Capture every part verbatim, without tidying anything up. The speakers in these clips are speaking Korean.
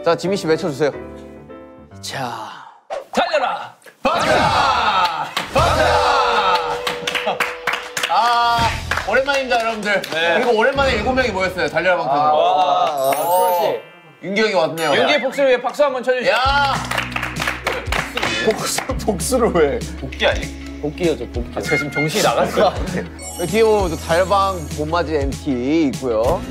자, 지민 씨 외쳐주세요. 자, 달려라! 반자! 반자! 아, 오랜만입니다, 여러분들. 네. 그리고 오랜만에 일곱 명이 모였어요, 달려라 방탄으로. 아, 수아 씨. 윤기 형이 왔네요. 윤기의 복수를 위해 박수 한번 쳐주시죠. 야! 복수, 복수를 왜? 복귀 아니? 복귀여죠, 복귀. 아, 제가 지금 정신이 나갔어요. 뒤에 보면 달방 봄맞이 엠티 있고요.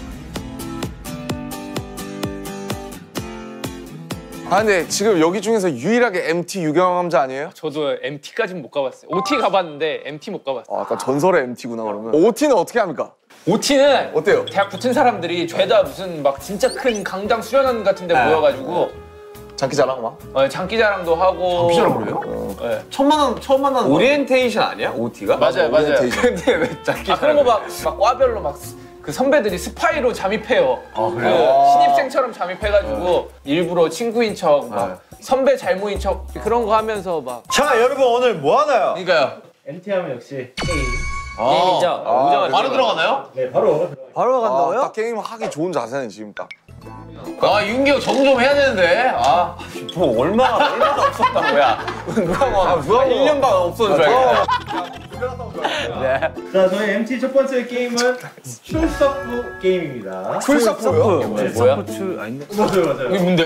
아 근데 지금 여기 중에서 유일하게 엠티 유경험자 아니에요? 저도 엠티까지는 못 가봤어요. 오티 가봤는데 엠티 못 가봤어요. 아, 약간 전설의 엠티구나 그러면. 오티는 어떻게 합니까? 오티는 어때요? 대학 붙은 사람들이 죄다 무슨 막 진짜 큰 강당 수련원 같은 데 모여가지고 장기자랑 막? 어, 장기자랑도 하고. 장기자랑으로 해요? 어, 네. 처음 만난, 처음 만난 오리엔테이션 아니야? 오티가? 맞아요, 맞아요. 근데 왜 장기 아, 그런 거 막 막 과별로 막 그 선배들이 스파이로 잠입해요. 아, 그 그래요? 신입생처럼 잠입해가지고 일부러 친구인 척, 막 선배 잘모인 척 그런 거 하면서 막. 자, 여러분 오늘 뭐 하나요? 그러니까요. 엠티 하면 역시 게임. 게임이죠. 아, 바로 들어가나요? 네, 바로 바로 아, 딱 게임 하기 좋은 자세는 지금 딱. 아, 윤기 형 적응 좀 해야 되는데. 아, 뭐 얼마나 얼마나 없었던 거야? 누가 뭐 누가 일 년 반 없었는 줄 알겠네. 자, 저희 엠티 첫 번째 게임은 출석부 게임입니다. 풀서프요? 네, 뭐야? 맞아요, 맞아요. 이게 뭔데?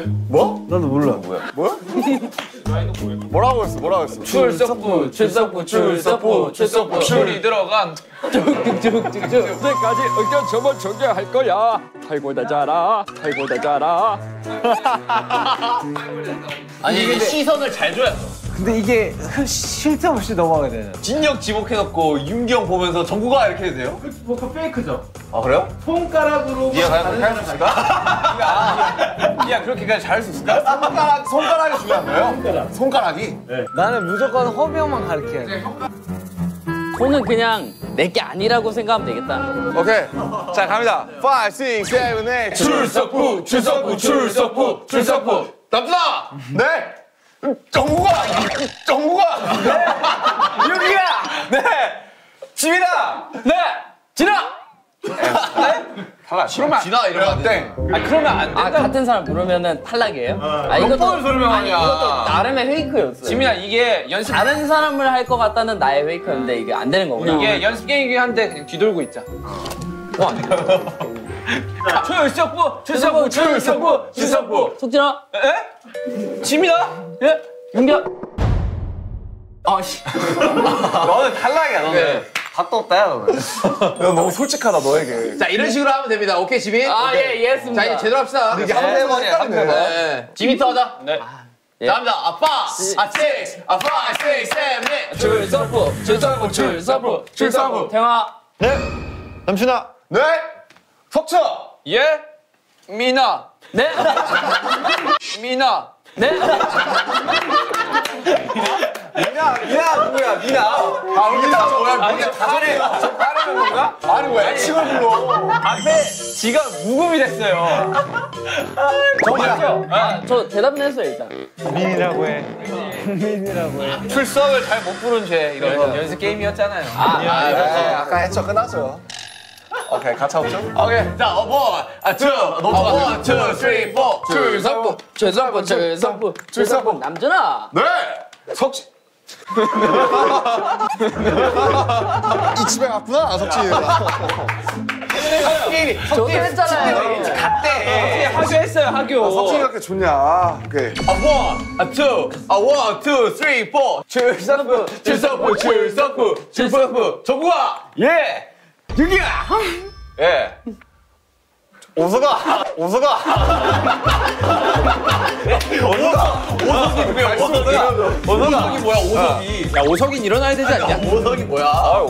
뭐라고 했어? 뭐라고 했어? 출석부, 출석부, 출석부, 출석부, 출이 들어간 쭉쭉쭉쭉쭉. 그때까지 의견 점을 정리할 거야. 탈고 다자라, 탈고 다자라. 아니, 이게 시선을 잘 줘야 돼. 근데 이게 쉴 틈 없이 넘어가게 되는. 진영 지목해놓고 윤기 형 보면서 정국아 이렇게 해도 돼요? 그, 뭐, 그 페이크죠. 아 그래요? 손가락으로 네가 다른 그렇게 할 수 있을까? 야 그렇게까지 잘할 수 있을까? 손가락, 손가락이 중요한 거예요? 손가락이? 나는 무조건 허비 형만 가르쳐야 돼. 손은 그냥 내게 아니라고 생각하면 되겠다. 오케이. 자, 갑니다. 오, 육, 칠, 팔 출석부, 출석부, 출석부, 출석부. 남준아! 네! 정국아! 정국아! 네! 윤기야! 네! 지민아! 네, 진아. 그러면 지나 이러면 땡. 아 그러면 안 된다. 아 같은 사람 부르면은 탈락이에요? 아 이것도 번을 설명하냐. 아니, 이것도 나름의 페이크였어요. 지민아 이게 연습 다른 사람을 할 것 같다는 나의 페이크였는데 이게 안 되는 거구나. 이게 연습 게임이긴 한데 그냥 뒤돌고 있자. 출석부, 출석부, 출석부, 출석부. 속진아, 에? 지민아? 예? 윤기야. 아씨. 너는 탈락이야 너는. 다 떴다 야 너는. 너 너무 솔직하다, 너에게. 자, 이런 식으로 하면 됩니다. 오케이, 지민? 아 오케이. 예, 이해했습니다. 자, 이제 제대로 합시다. 이게 한 대만 했다는데. 네. 지민부터 하자. 네. 자, 갑니다. 아빠, 아, 칠, 아, 파, 육, 칠, 넷. 출석부, 출석부, 출석부, 출석부. 태화. 네. 남준아. 네! 석철! 예? 미나. 네. 미나. 네. 미나 미나 누구야 미나. 아, 우리 다 뭐야? 아니, 우리 다전에 다른 건가? 아니, 왜 애칭을 불러? 앞에 지가 무금이 됐어요. 정말요? 아, 저 대답은 했어요 일단. 민이라고 해. 민이라고 해. 출석을 잘 못 부른 죄 이런 연습 게임이었잖아요. 아, 아, 네, 아까 했죠. 끝났죠. 오케이, 가차 없죠? 오케이. 자, 어, 원, 아, 투, 아, 원, 투, 쓰리, 포. 출석부, 출석부, 출석부, 출석부. 남준아. 네! 석치. 이 집에 갔구나, 아, 석치. 저도 했잖아요. 어떻게 하교했어요 하교. 석치가 그렇게 좋냐. 아, 오케이. 아, 원, 아, 투, 아, 원, 투, 쓰리, 포. 출석부, 출석부, 출석부, 출석부. 정국아! 예. 윤기야. 예. 오서가. 오서가. 오석이 누구야, 오석이? 오석이 뭐야, 오석이? 야 오석인 일어나야 되지 않냐? 오석이 뭐야?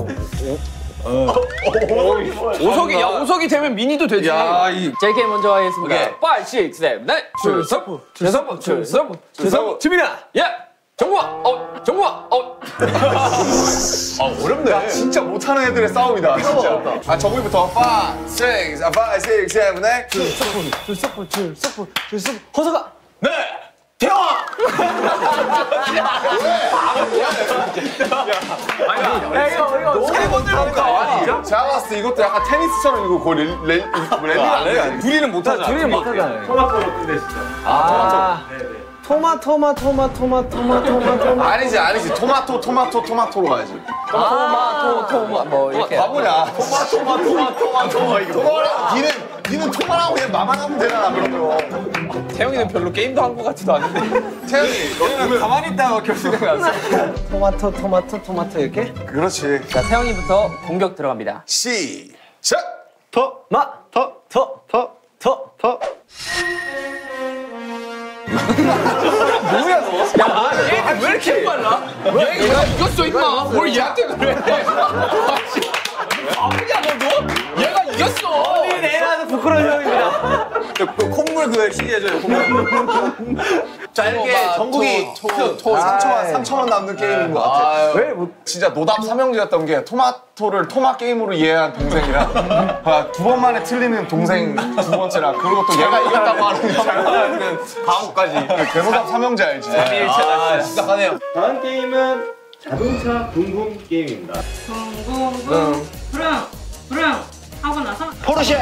오석이 야 오석이 되면 미니도 되지. 제이케이 먼저 하겠습니다. 오케이. 오, 육, 칠, 팔. 출석부, 출석부, 출석부, 출석부. 지민아. 예. 정국아. 어. 정국아. 어. 아, 어렵네. 진짜 못하는 애들의 싸움이다, 진짜. 아, 정우이부터. 오, 육, 아, 오, 육, 칠, 팔. 출석부, 출석부, 출석부, 출석부. 허서가. 네. 태영아! 야 이거 이거 세 번을 볼까? 아니, 제가 봤을 때 이것도 약간 테니스처럼 이거 거의 렐, 렐, 랠리가 안 돼. 둘이는 못하잖아. 둘이 못하잖아요. 토마토로 끝내시죠. 아 네네. 토마 토마 토마 토마 토마 토마 토마 아니지 아니지 토마토 토마토 토마토로 가야지. 토마토 토마 뭐 이렇게. 바보냐? 토마토, 토마토, 토마토, 이거. 토마랑 니는 니는 토마라고 그냥 마만 하면 되잖아 그러면. 태영이는 별로 게임도 한 것 같지도 않은데. 태연이 너는 가만히 있다가 결승에 갔어. 토마토 토마토 토마토 이렇게 그렇지. 자, 태영이부터 공격 들어갑니다. 시작. 토마토토토토토 얘는 왜 이렇게 빨라? 얘가 이겼어 임마. 뭘 얘한테 그래? 아프냐 너도? 얘가 이겼어. 내가 부끄러운 형입니다. 그 콧물 그 액시 해줘요, 콧물. 자, 이렇게 전국이 토, 토 삼천만 삼천만 남는 게임인 것 같아. 왜 못? 진짜 노답 삼형제였던 게 토마토를 토마 게임으로 이해한 동생이랑 아, 두 번 만에 틀리는 동생 두 번째랑 그리고 또 얘가 이겼다고 하는 잘하는 바보까지. 대노답 삼형제 알지? 아, 심각하네요. 다음 게임은 자동차 붕붕 게임입니다. 붕붕붕 부릉 부릉 하고 나서 포르쉐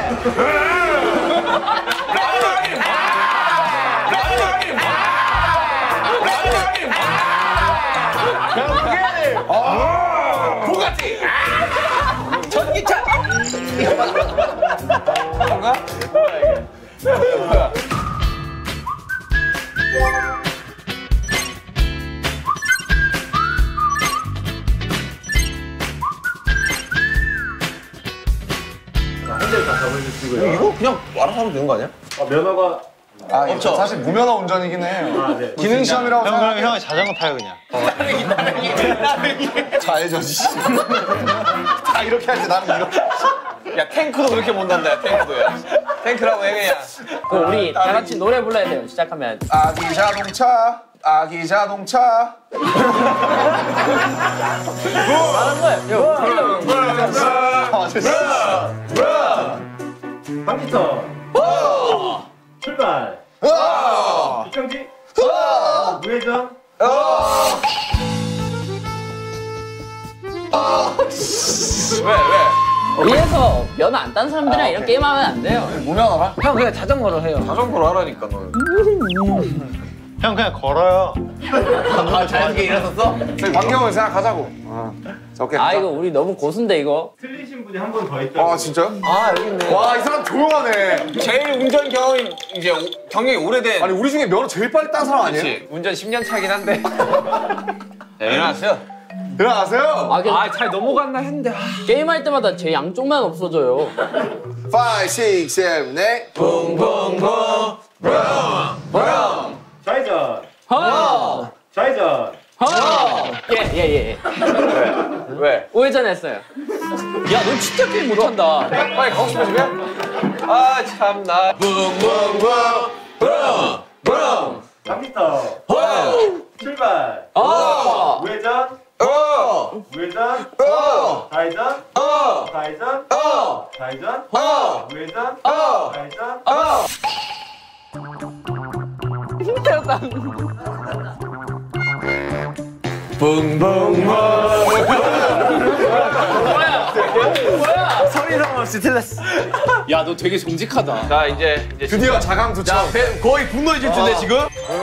부가티! 전기차. 핸들 다 잡아주시고요. 이거 그냥 알아서 하면 되는 거 아니야? 어, 면허가 아, 이거 사실 무면허 운전이긴 해요. 아, 네. 기능 시험이라고 생각. 형이 자전거 타요 그냥. 좌회전. 다 이렇게 하지 나는 이렇게. 야, 탱크도 그렇게 못한다, 야, 탱크도. 야. 탱크라고 해, 그냥. 그럼 우리 다 같이 노래 불러야 돼요. 시작하면. 아기 자동차. 아기 자동차. 컴퓨터 출발. 이경지 우회전. 왜, 왜? 위에서 면허 안 딴 사람들이랑 이런 게임하면 안 돼요. 무면허라? 형 그냥 자전거로 해요. 자전거로 하라니까, 너는. 형 그냥 걸어요. 아, 자연스럽게 일어섰어? 저희 반경을 생각하자고. 아, 자, 오케이. 아 이거 우리 너무 고수인데 이거. 틀리신 분이 한 분 더 있더라고요. 아 진짜요? 아 여기 있네. 와 이 사람 조용하네. 제일 운전 경험이, 이제, 오- 경력이 오래된. 아니 우리 중에 면허 제일 빨리 딴 사람 아니에요? 그치? 운전 십 년 차긴 한데. 네, 일어났어요. 일어나세요. 아, 그 아잘 넘어갔나 했는데. 아. 게임할 때마다 제 양쪽만 없어져요. 오, 육, 칠, 팔. 붕붕붕, 브롱, 좌회전. 허! 좌회전. 허! 예, 예, 예. 왜? 우회전했어요. 야, 너 진짜 게임 못한다. 빨리 가고 싶어, 집에? 아, 참나. 붕붕붕, 브롱, 브롱, 컴퓨터 출발. 어! 우회전. 어, 우회전. 어, 좌회전. 어, 좌회전. 어, 좌회전. 어, 우회전. 어, 좌회전. 어. 힘들었다. 붕붕붕. 뭐야? 소리랑 없이 틀렸어. 야 너 되게 정직하다. 자 이제 이제 드디어 자강두천. 자, 배, 거의 분노의 질주인데, 지금?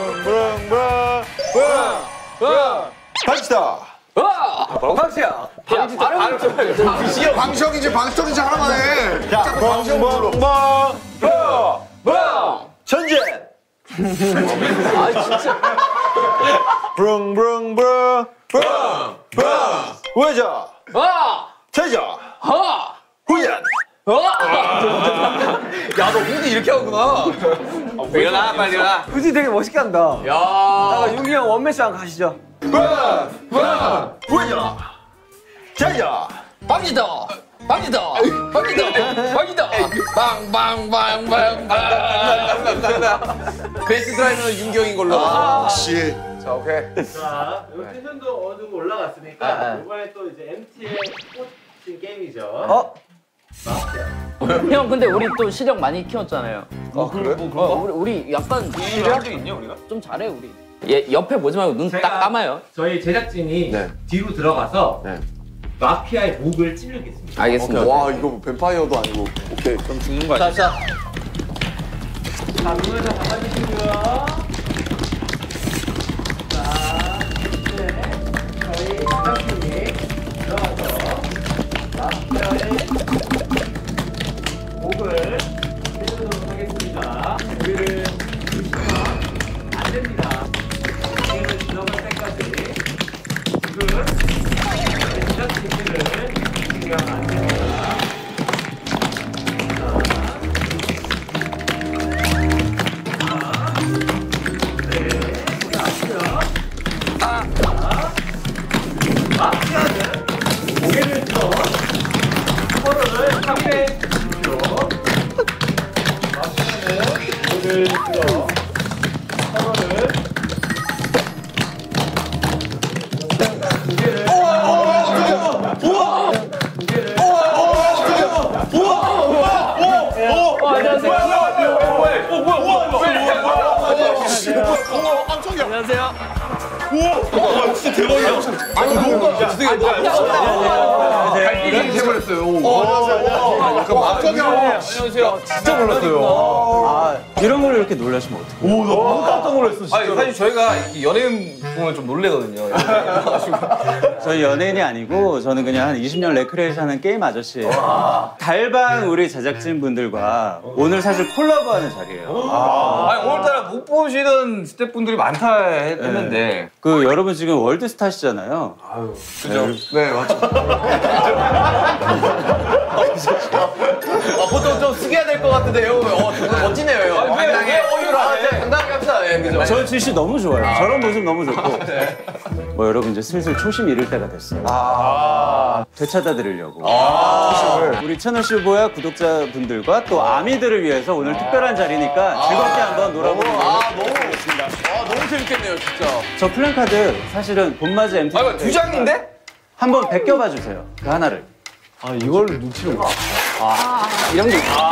방치다. 방치야. 방치, 방치. 방치요. 방시혁이지 방시혁이지 하나만 해. 자꾸 방시혁 불러. 전제. 아 진짜. 브릉브릉브릉 브릉 브릉 우회전 와! 좌회전 허! 후연. 어? 야, 너 후디 이렇게 하구나. 일어나, 빨리 일어나. 굳이 되게 멋있게 한다. 야. 아, 윤기 형 원맨쇼 한번 가시죠. 후연 좌회전 방지도! 방지도! 방지도! 방지도! 빵빵빵빵빵. 베이스 드라이버는 윤경인 걸로. 역시. 자 오케이. 자, 여기 텐션도 어느 정도 올라갔으니까 이번에 또 이제 엠티의 꽂힌 게임이죠. 어? 형 근데 우리 또 시력 많이 키웠잖아요. 아 그래? 어, 우리, 우리 약간 할수 있냐 우리가? 좀 잘해 우리. 얘 옆에 보지 말고 눈 딱 감아요. 저희 제작진이 네. 뒤로 들어가서 네. 마피아의 목을 찌르겠습니다. 알겠습니다. 와 이거 뭐 뱀파이어도 아니고. 오케이. 그럼 죽는 거 아니야? 자, 자. 자, 눈을 다 감아주시고요. 자, 이제 저희 제작진이 들어가서 마피아의 목을 찌르도록 하겠습니다. 우리를 보시면 안 됩니다. 이해를 들어갈 때까지 지금 저희 제작진들을 지금 안 됩니다. 마피아는 고개를 들어 서로를 상대해 주십시오. 마피아는 고개를 들어 서로를 고개를 이렇게 해버렸어요. 약간 막정이야. 진짜 몰랐어요. 아, 이런 걸 이렇게 놀라시면 어떡해요? 오, 나 너무 깜짝 놀랐어. 아니 사실 저희가 이 연예인 보면 좀 놀래거든요. 저희 연예인이 아니고 저는 그냥 한 이십 년 레크레이션 하는 게임 아저씨예요. 달방 우리 제작진 분들과 오늘 사실 콜라보하는 자리예요. 아니 오늘따라 못 보시는 스태프분들이 많다 했는데 그 여러분 지금 월드스타시잖아요. 그죠? 네 맞죠. 아, 보통 좀 숙여야 될 것 같은데, 형. 어, 정말 멋지네요, 형. 당당해. 어유로 하네. 당당하게 합시다. 예, 그죠? 저 지씨 너무 좋아요. 저런 모습 너무 좋고. 뭐 여러분 이제 슬슬 초심 잃을 때가 됐어요. 아. 되찾아 드리려고. 초심을. 우리 채널 슈보야 구독자분들과 또 아미들을 위해서 오늘 특별한 자리니까 즐겁게 한번 놀아보도록 아, 너무, 하겠습니다. 아, 너무 재밌겠네요, 진짜. 저 플랜카드 사실은 봄맞이 엠티 아 이거 두 장인데? 한번 벗겨봐 주세요. 그 하나를. 아 이걸 눈치를. 이런 게 있어.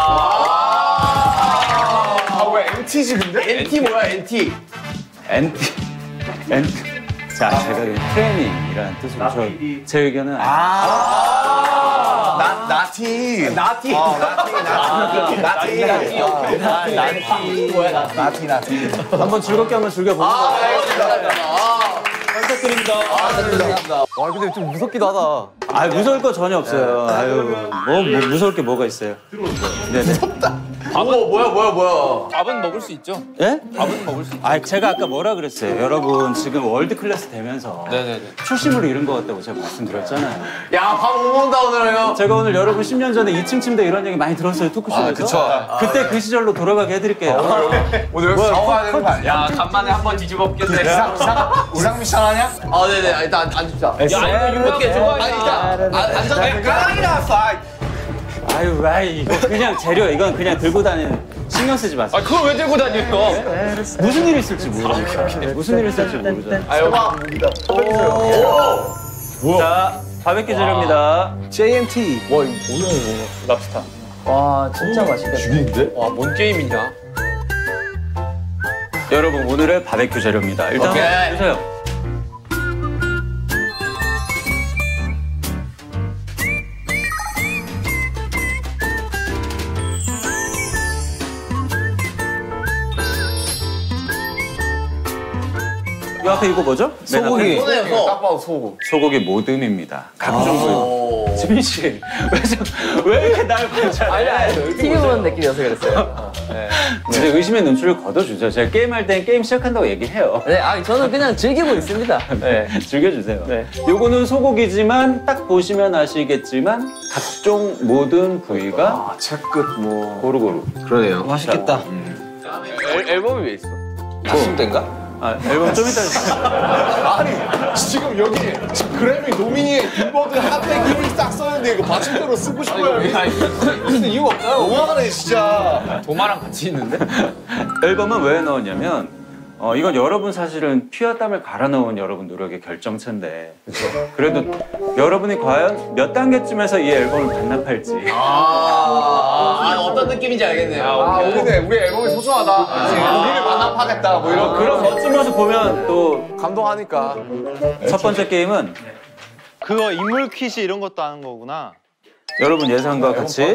아왜 엠티지 근데? 엔티 뭐야, 엔티? 엔티. 엔티. 자, 제가 그냥 트레이닝이라는 뜻으로 저, 제 의견은 아. 나 나티. 나티. 아, 나티 나티 나티 나티. 아, 나티. 뭐야, 나티. 나티 나티. 한번 즐겁게 한번 즐겨보는 아, 거예요. 알겠습니다. 아, 부탁드립니다. 아, 감사합니다. 아 근데 좀 무섭기도 하다. 아, 무서울 거 전혀 없어요. 아유, 뭐, 뭐 무서울 게 뭐가 있어요. 네네. 오, 뭐야, 뭐야, 뭐야. 밥은 먹을 수 있죠? 예? 밥은 먹을 수 있죠? 아, 제가 아까 뭐라 그랬어요. 여러분 지금 월드 클래스 되면서 네네네. 초심을 잃은 것 같다고 제가 말씀드렸잖아요. 야, 밥 못 먹는다, 오늘, 형. 제가 오늘 여러분 십 년 전에 이 층 침대 이런 얘기 많이 들었어요, 토크쇼에서. 아, 그쵸. 그때 그 시절로 돌아가게 해드릴게요. 오늘 여기서 자고가야 되는 거 아니야? 야 간만에 한번 뒤집어 엎겠네. 이상 이상 이상 미션 하냐? 아, 네네. 일단 앉- 앉읍시다. 야 이거 유명해 좀. 아니, 일단, 아, 앉아서. 깡이나 싸. 아유, 아이, 이거 그냥 재료, 이건 그냥 들고 다니는, 신경 쓰지 마세요. 아 그걸 왜 들고 다녀요? 무슨 일이 있을지 모르잖아요. 무슨 일이 있을지 모르잖아요. 아유 자, 바베큐 재료입니다. 제이엠티. 와 이거 뭐야 이거 랍스타. 와, 진짜 맛있겠다. 와뭔 게임이냐? 여러분, 오늘의 바베큐 재료입니다. 일단 오케이. 보세요. 이 앞에 이거 뭐죠? 맨 앞에? 손에서. 딱 봐도 소고. 소고기 모듬입니다. 각종 부위. 지민 씨, 왜, 저- 왜 이렇게 날 관찰해? 티비 보는 느낌이어서 그랬어요. 이제 의심의 눈초리를 걷어주죠. 제가 게임할 땐 게임 시작한다고 얘기해요. 네, 아, 저는 그냥 즐기고 있습니다. 네, 즐겨주세요. 요거는 소고기지만 딱 보시면 아시겠지만 각종 모든 부위가 아 채끝 뭐. 고루고루. 그러네요. 맛있겠다. 앨, 앨범이 왜 있어? 다섯 대인가? 아, 앨범 좀 이따 주세요. 아니 지금 여기 지금 그래미 노미니에 빌보드 핫백 일 위 싹 썼는데 이거 받침대로 쓰고 싶어요. 무슨 이유가 없나요? 너무하네 진짜. 도마랑 같이 있는데? 앨범은 왜 넣었냐면 어, 이건 여러분 사실은 피와 땀을 갈아 넣은 여러분 노력의 결정체인데 그래도 여러분이 과연 몇 단계쯤에서 이 앨범을 반납할지 아, 아, 어떤 느낌인지 알겠네요. 아, 우리네 우리 앨범이 소중하다. 우리를 만납하겠다. 뭐 이런 그런 멋진 모습 보면 또 첫 감동하니까. 번째 게임은 그거 인물 퀴즈 이런 것도 하는 거구나. 여러분 예상과 같이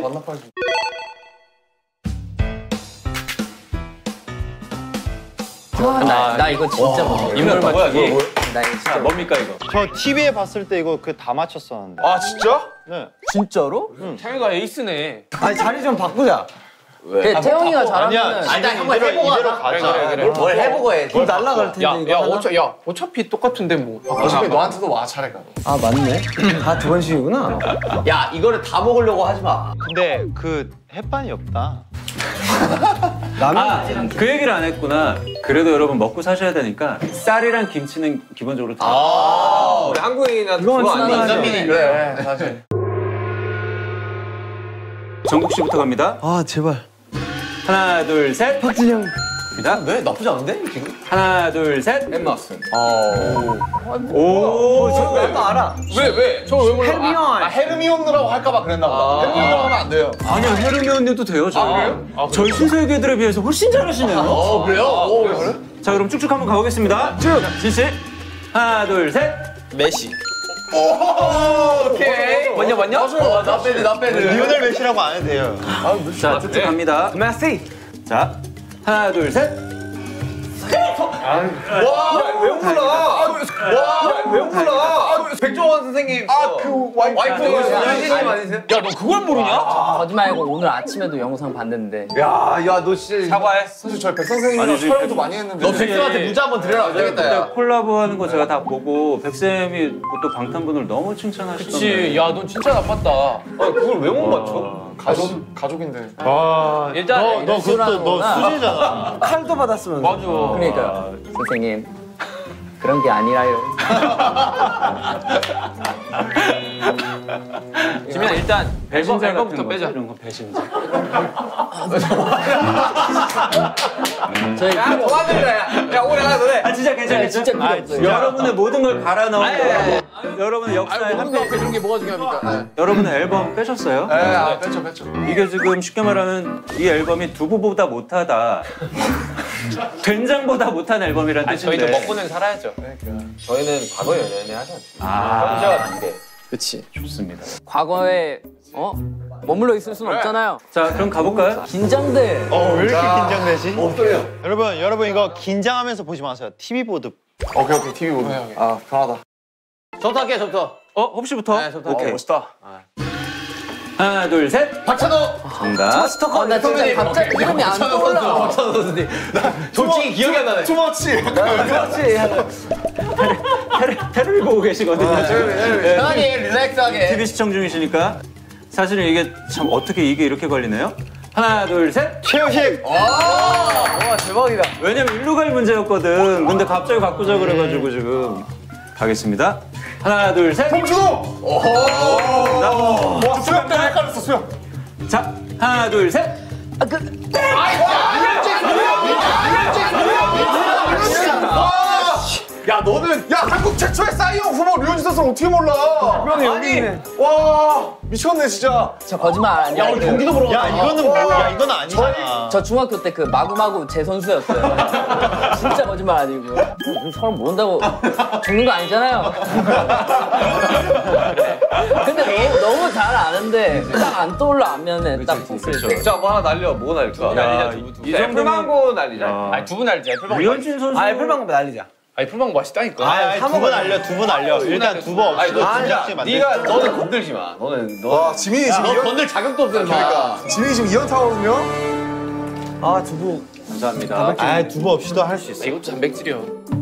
아, 나, 나 이거 진짜 못 인물 맞추기. 나 이거 진짜 뭡니까 이거? 저 티비에 봤을 때 이거 그 다 맞췄었는데. 아 진짜? 네. 진짜로? 태영이가 에이스네. 아니 자리 좀 바꾸자. 왜? 태영이가 아니야. 잘하면은 일단 한번 이대로 해보고 이대로 하자. 가자. 그래, 그래. 뭘 해보고 해. 좀 날라갈 텐데 야, 이거 야, 하나? 어차, 야, 어차피 똑같은데 뭐. 어차피 너한테도 와 차례가. 아 맞네. 다 두 번씩이구나. 야 이거를 다 먹으려고 하지 마. 근데 그 햇반이 없다. 아, 그 얘기를 안 했구나. 그래도 여러분 먹고 사셔야 되니까 쌀이랑 김치는 기본적으로 다. 아, 우리 한국인이나 이건 그거 아니야. 신나하죠. 그래 사실. 정국 씨부터 갑니다. 아 제발. 하나, 둘, 셋. 박진영. 갑니다. 네 나쁘지 않은데 지금? 하나, 둘, 셋. 엠마슨. 오. 저거 약간 알아. 왜, 왜? 저거 왜 몰라? 헬미언. 아 헤르미온느라고 할까봐 그랬나 보다. 헤르미온느라고 하면 안 돼요. 아니요, 헤르미 언니도 돼요, 저. 아, 그래요? 아, 저희 신세계들에 비해서 훨씬 잘하시네요. 어 그래요? 오 그래? 자, 그럼 쭉쭉 한번 가보겠습니다. 쭉. 진씨. 하나, 둘, 셋. 메시. 오케이. 맞냐, 맞냐? 어, 나 빼드 나 빼드. 리오넬 메시라고 안 해도 돼요. 자, 쭉쭉 갑니다. 메시. 자, 하나, 둘, 셋. 와왜 몰라? 와왜 몰라? 백종원 선생님. 아그 와이프. 와이프 유진님 아니세요? 야, 너 그걸 모르냐? 거짓말 말고 오늘 아침에도 영상 봤는데 야야너 진짜 사과해. 사실 저희 백 선생님이랑 아니지, 촬영도 백- 많이 했는데. 너 백쌤한테 문자 한번 드려라 안 되겠다 근데 야. 콜라보 하는 거 제가 다 보고 백쌤이 또 방탄분을 너무 칭찬하시던데. 그치. 야, 넌 진짜 나빴다. 아, 그걸 왜 못 맞춰? 가족 가족인데. 와. 일단, 너, 너 그것도 너 수제잖아. 칼도 받았으면. 맞아. 그러니까 선생님 그런 게 아니라요. 지민아, 일단 앨범, 배신자 앨범부터 같은 빼자. 거죠, 이런 거 배신자. 저희 야 그만 들라 야. 야 오래 하나 너네. 아 진짜 괜찮아. 네, 진짜 필요 없어요. 여러분의 모든 걸 갈아 넣은 거. 여러분의 역사에 한 아니 페이지. 이런 게 뭐가 중요합니까? 여러분의 앨범 빼셨어요? 네, 아 뺐죠 뺐죠. 이게 지금 쉽게 말하면 이 앨범이 두부보다 못하다. 된장보다 못한 앨범이라는 아니, 뜻인데. 저희도 먹고는 살아야죠. 저희는 과거 연애 하지 않습니다. 아, 현재와 미래. 그치. 좋습니다. 과거에 어 머물러 있을 순 없잖아요. 자, 그럼 가볼까요? 긴장돼. 어, 왜 이렇게 긴장되지? 엎드려. 여러분, 여러분 이거 긴장하면서 보지 마세요. 티비 보드. 오케이 오케이 티비 보고. 아 편하다. 저부터 할게 저부터. 어, 혹시부터? 네, 저부터. 오케이. 어, 멋있다. 하나, 둘, 셋. 박찬호. 정답. 어, 나 진짜 갑자기 이름이 안 떠올라. 박찬호 선수님. 나 솔직히 기억이 안 나네. 투머치. 테레, 테레비 보고 계시거든요. 네. 편하게 릴렉스하게. 티비 시청 중이시니까 사실은 이게 참 어떻게 이게 이렇게 걸리네요? 하나, 둘, 셋. 최우식. 와 대박이다. 왜냐면 일로 갈 문제였거든. 근데 갑자기 바꾸자 그래가지고 지금 가겠습니다. 하나, 둘, 셋. 홍준호. 와 수영 때문에 헷갈렸어 수영. 자, 하나, 둘, 셋. 야 너는 야 한국 최초의 사이언 후보 류현진 선수를 어떻게 몰라? 형이 여기 있네. 와 미쳤네 진짜. 저 거짓말 아니야. 야 우리 경기도 보러 야, 갔다. 이거는 뭐야? 이건 아니잖아. 저 중학교 때 그 마구마구 제 선수였어요. 진짜 거짓말 아니고. 서로 모른다고 죽는 거 아니잖아요. 근데 너무 너무 잘 아는데 딱 안 떠올라 안면에 딱 봤을 때. 자, 뭐 하나 날려. 뭐 날릴까? 날리자, 두부, 두부. 이 정도면- 애플망고 날리자. 아. 아니, 두부 날리자. 애플망고. 류현진 선수. 아 애플망고 날리자. 아, 애플망고 맛있다니까. 아, 두번 알려, 두 번 알려. 일단 두번 없이 너 아니야. 진작에 만들. 네가 너는 건들지 마. 너는 너. 와 지민이 지금 너 이연 건들 자격도 없어. 그러니까. 지민이 지금 이연 타거든요. 아 두부. 감사합니다. 아, 두번 없이도 할 수 있어. 이것도 단백질이야.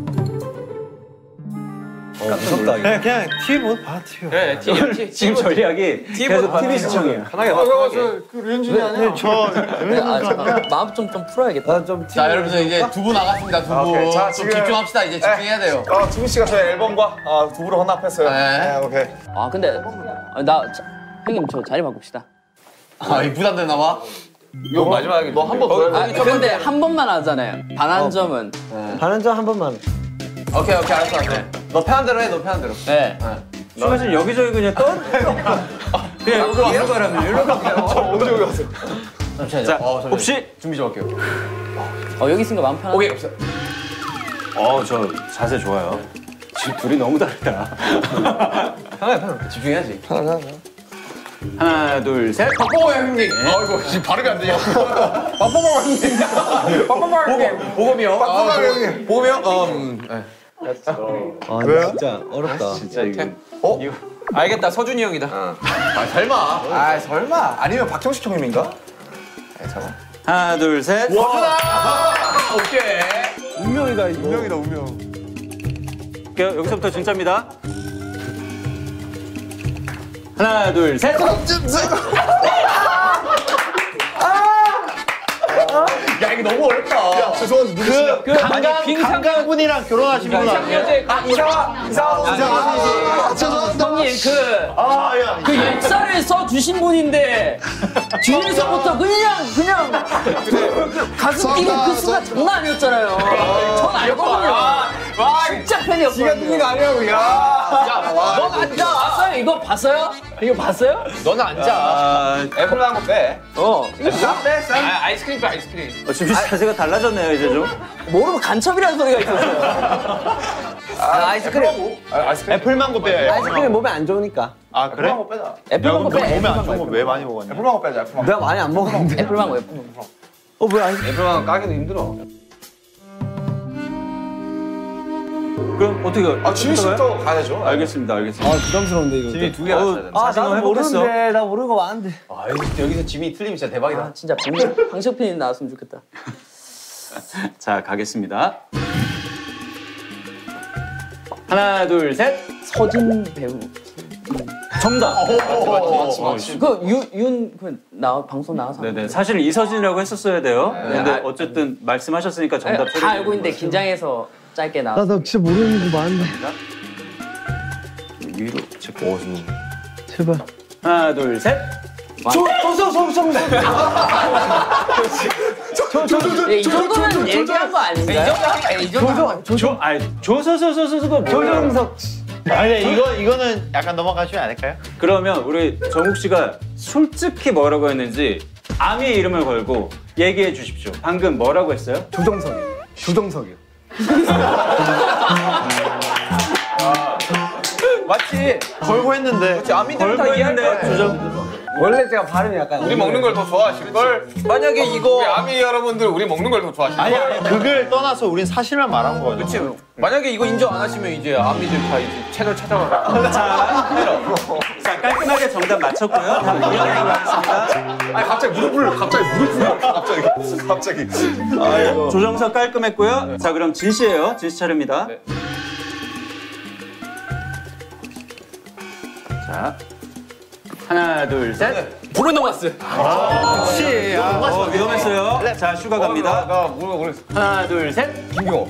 무섭다. 그냥 그냥 티비 보. 아, 티비. 그래, 티, 지금 전략이 계속 티비 시청이에요. 편하게 봐. 편하게. 그 류현진이 아니야. 저 아, 잠깐 마음 좀 좀 풀어야겠다. 나좀 자, 여러분들 이제 두부 나갔습니다. 두부. 아, 오케이. 자, 좀 지금- 집중합시다. 이제 집중해야 돼요. 아 지민 씨가 저희 앨범과 아, 두부를 헌납했어요. 네. 네 오케이. 아 근데 아, 나 자, 형님 저 자리 바꿉시다. 아, 이 부담되나 봐. 이거 마지막에 너 한 번 더. 아 근데 한 번만 하잖아요. 반한 점은. 반환점 한 번만. 오케이, 오케이, 알았어. 네. 너 편한 대로 해. 너 편한 대로. 네. 사실 여기저기 그냥 떠. 그냥 일로 가라면 일로 가. 저 언제 여기 왔어? 잠시만요. 자, 어, 혹시 준비 좀 할게요. 어, 여기 있으니까 마음 편하다. 오케이, 없어. 어, 저 자세 좋아요. 지금 둘이 너무 다르다. 편하게, 편하게. 집중해야지. 하나, 둘, 셋. 박보고 형님. 아이고, 지금 발음이 안 되냐. 박보고 형님. 박보고 형님. 보검이요. 박보고 형님. 보검이요? 음. 네. 아, 왜요? 진짜 어렵다. 진짜 이거. 어? 이거 알겠다. 서준이 형이다. 아, 설마. 아, 설마. 아니면 박정식 형님인가? 아, 설마. 하나, 둘, 셋. 와! 오케이. 운명이다, 이거. 운명이다 운명. 볼게요. 여기서부터 진짜입니다. 하나, 둘, 셋. 야, 이게 너무 어렵다. 야, 죄송한데 누구시냐? 그 강강 강강분이랑 결혼하신 분 아니에요? 아, 이상화. 이상화. 죄송합니다. 형님 그, 아, 야. 그 역사를 써 주신 분인데 뒤에서부터 그냥 그냥 가슴 뛰는 그 수가 장난 아니었잖아요. 전 알거든요. 진짜 팬이었거든요. 지가 뜯는 거 아니라고, 야. 야, 너 앉아. 봤어요? 이거 봤어요? 이거 봤어요? 너는 앉아. 아, 애플 한거 빼. 어. 이거 싹 빼, 싹. 아, 아이스크림 빼, 아이스크림. 어, 지금 자세가 달라졌네요, 이제 좀. 모르면 간첩이라는 소리가 있었어요. 아, 아이스크림. 애플망고 빼요. 아이스크림 몸에 안 좋으니까. 아 그래? 애플 한거 빼자. 애플망고 빼. 몸에 안 좋은 거 왜 많이 먹었냐? 애플 한거 빼자, 애플 한거. 내가 많이 안 먹었는데. 애플망고, 애플망고. 어, 뭐야, 아이스크림. 애플 한거 까기도 힘들어. 그럼 어떻게 아, 지민 씨부터 가야죠. 알겠습니다, 알겠습니다. 아, 부담스러운데, 이거. 지민 두개 맞춰야 돼. 아, 자신감 나도 해보겠어. 모르는데. 나 모르는 거 많은데. 아, 여기서, 여기서 지민이 틀리면 진짜 대박이다. 아, 진짜 방석핀이 나왔으면 좋겠다. 자, 가겠습니다. 하나, 둘, 셋. 서진 배우. 정답. 맞지, 맞지. 그, 윤, 윤, 그, 나, 방송 나와서. 네네. 사실 이서진이라고 했었어야 돼요. 네. 근데 아, 어쨌든 말씀하셨으니까 정답 다 알고 있는데 긴장해서 짧게 나, 나왔어. 나 진짜 모르는 거 많은데. 위로 체크. 오, 제발. 하나, 둘, 셋. 이 정도면 얘기한 거 아닌가요? 이 정도. 조, 아니, 조서서서서서 조정석. 아니 이거 이거는 약간 넘어가시면 안 될까요? 그러면 우리 정욱 씨가 솔직히 뭐라고 했는지 아미의 이름을 걸고 얘기해 주십시오. 방금 뭐라고 했어요? 조정석이요. 조정석이요. 맞지? 걸고 했는데. 그렇지. 아미들은 다 이해할 거야. 조정. 원래 제가 발음이 약간. 우리 먹는 걸 더 좋아하실 걸. 만약에 이거 우리 아미 여러분들 우리 먹는 걸 더 좋아하실 아니 걸. 아니 그걸 떠나서 우린 사실만 말한 거죠. 그치. 만약에 이거 인정 안 하시면 이제 아미들 다 이제 채널 찾아가라. 자, 깔끔하게 정답 맞췄고요. 다음 이어가도록 하겠습니다. 아니 갑자기 무릎을 갑자기 무릎을 갑자기 갑자기. 아이고. 조정석 깔끔했고요. 자, 그럼 진 씨예요. 진 씨 차례입니다. 네. 자, 하나, 둘, 셋. 브루노마스. 그렇지. 어, 위험했어요. 자, 슈가 갑니다. 나 뭐가 그랬어. 하나, 둘, 셋. 김경호.